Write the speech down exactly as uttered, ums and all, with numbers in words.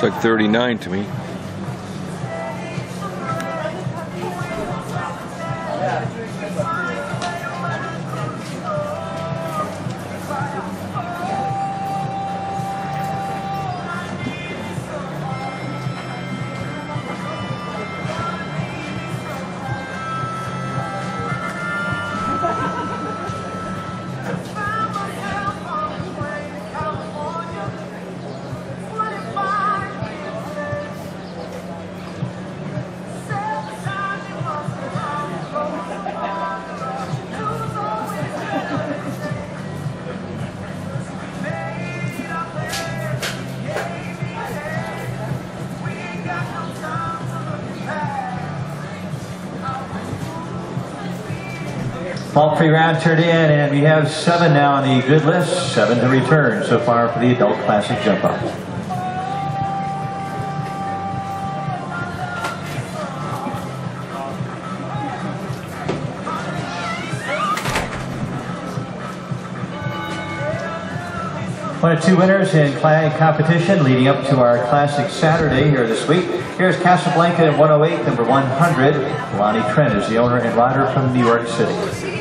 like thirty-nine to me. All three rounds turned in, and we have seven now on the good list, seven to return so far for the adult classic jump up. One of two winners in flag competition leading up to our classic Saturday here this week. Here's Casablanca in one oh eight, number one hundred. Lonnie Trent is the owner and rider from New York City.